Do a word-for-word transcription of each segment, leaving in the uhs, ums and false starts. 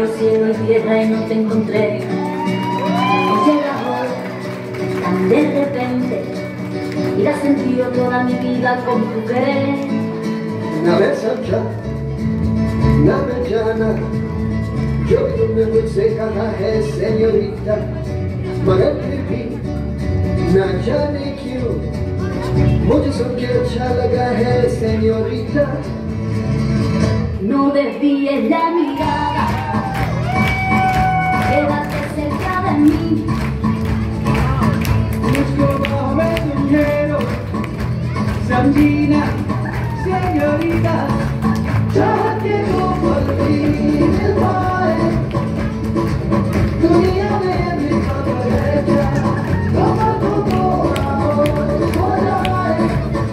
Cielo y tierra y no te encontré. Llega hoy tan de repente y da sentido toda mi vida con tu querer. Nave Sancha, nave llana, yo donde muy seca la es señorita. Magalipi, Najani Q, muchos son que chalaga es señorita. No desvíes la mirada, quédate cerca de mí. Busco bajo el dinero, Sandina, señorita. Ya llegó por fin el baile, dunia de mi favorita, como tu corazón por ahí.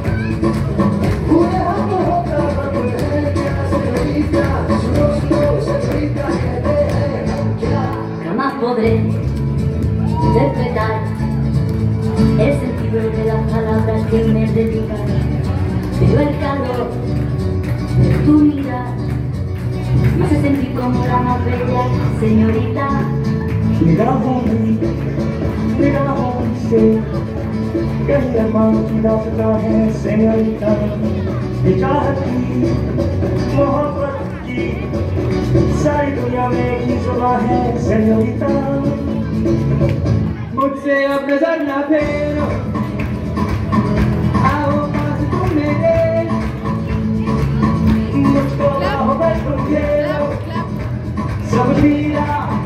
Una otra favorita, señorita, su rostro, señorita, que te deja. Jamás podré interpretar el sentido de las palabras que me dedican, pero el calor de tu mirada me hace sentir como la más bella señorita. Ligamos, ligamos, sí, que es la mano que da su traje, señorita. Ella aquí, moja aquí, sai dunia में की सुबह है, señorita. मुझसे अब नजर न फेरो, आओ पास तुम मेरे, मुझको बाहों में तुम घेरो, सब मीरा